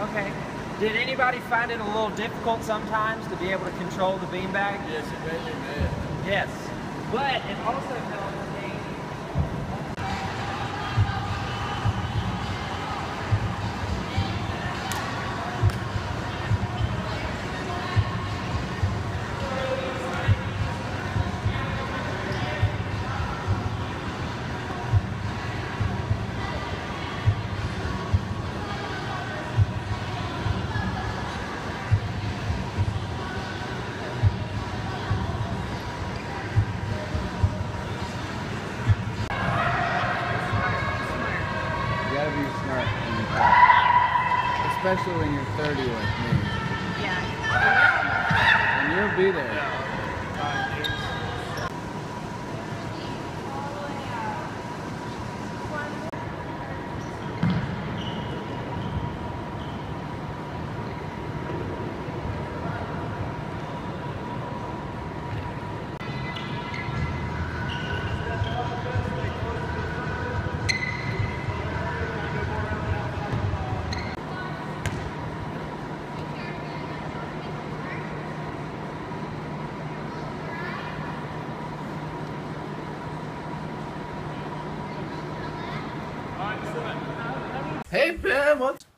Okay. Did anybody find it a little difficult sometimes to be able to control the beanbag? Yes, it made me mad. Yes. But it also helped me. You gotta be smart when you talk. Especially when you're 30 like me. Yeah. And you'll be there. Hey Ben, what's